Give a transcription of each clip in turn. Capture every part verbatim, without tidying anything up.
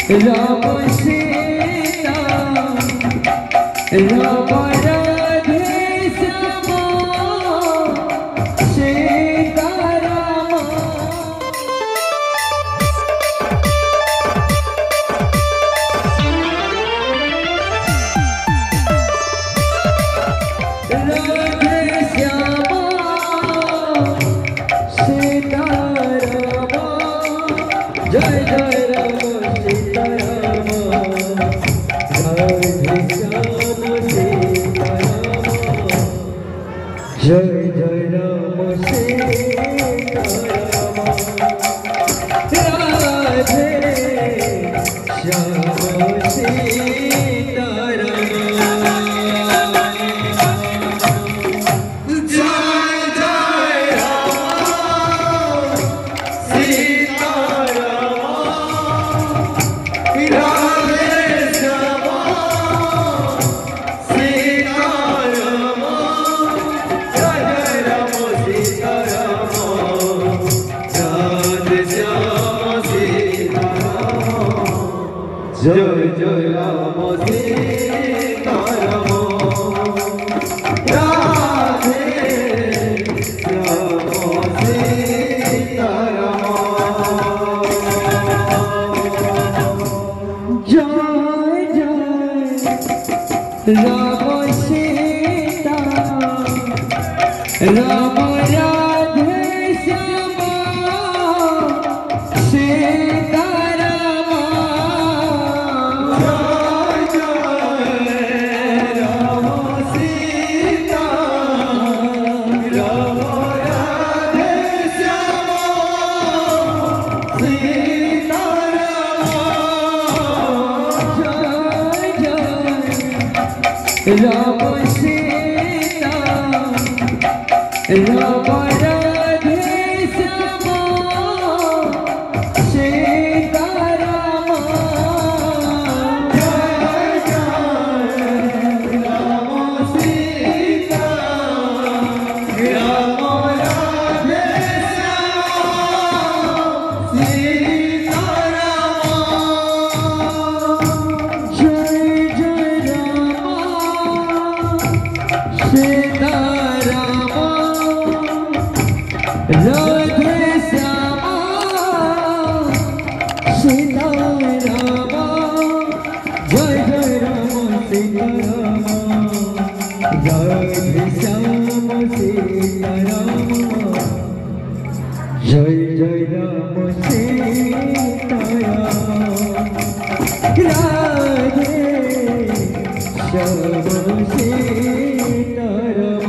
Ram Sita Ram Radhe Shyama Sita Ram Radhe Shyama Sita Ram Jai Jai Ram Sita Ram Radhe Shyam Sita Ram Jai Jai Ram Sita Ram Radhe Shyam Sita Ram Jai Jai Ram Sita Ram Radhe Shyam Sita Ram Jai Jai Ram Sita Ram Radhe Shyam Sita Ram Sita Ram Radhe Shyama Sita Ram Jai Jai Ram Sita Ram Radhe Shyama Sita Ram Jai Jai Sita Ram Radhe Shyama Sita Ram Jai Jai Ram Sita Ram Radhe Shyam Sita Ram Jai Jai Ram Sita Ram Radhe Shyam Sita Ram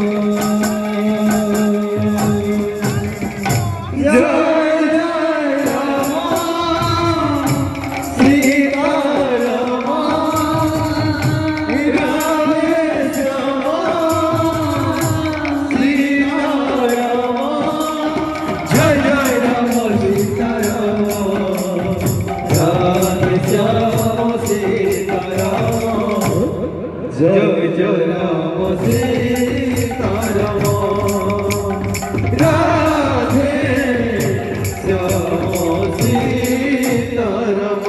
Jai Jai Ram Sita Ram Radhe Shyam Sita Ram Jai Jai Ram Sita Ram Radhe Shyam Sita Ram Jai Jai Ram Sita Ram Radhe Shyam Sita Ram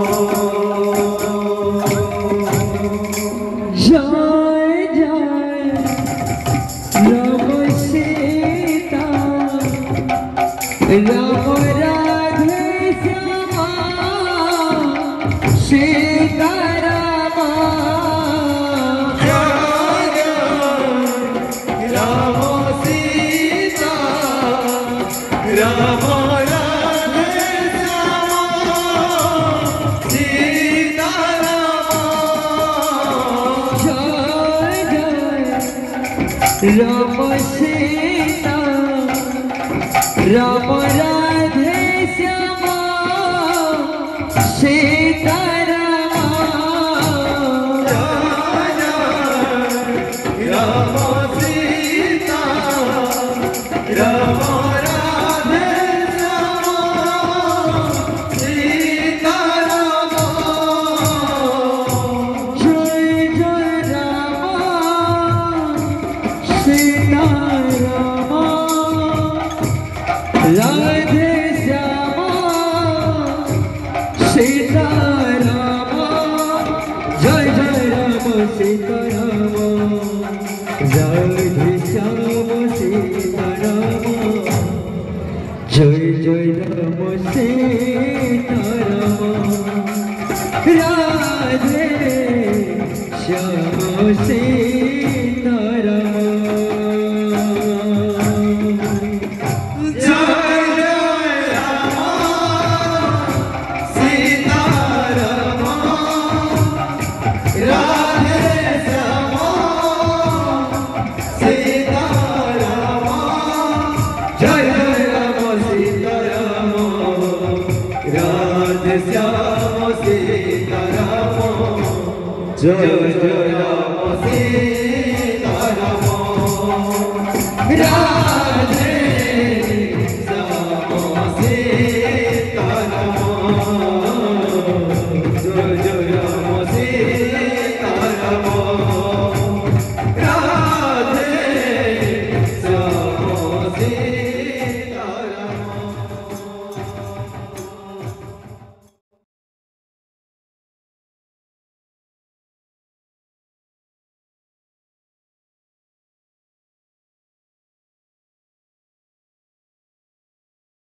Jai Jai Ram Sita Ram Radhe Shyama Sita Ram Ram Sita Ram Radhe Shyama Sita Ram Jai Jai Ram Sita Ram Radhe Shyama Sita Ram Jai Jai Ram Sita Ram Radhe Shyama Sita Ram Jai Jai Ram Sita Ram Radhe Shyama Sita Ram Joy Ram Sitaram Radhe Shyam Sitaram Joy Joy Ram Sitaram Radhe Shyam Sitaram Joy Joy Ram Sitaram Radhe Shyam Sitaram Joy Joy Ram Sitaram Radhe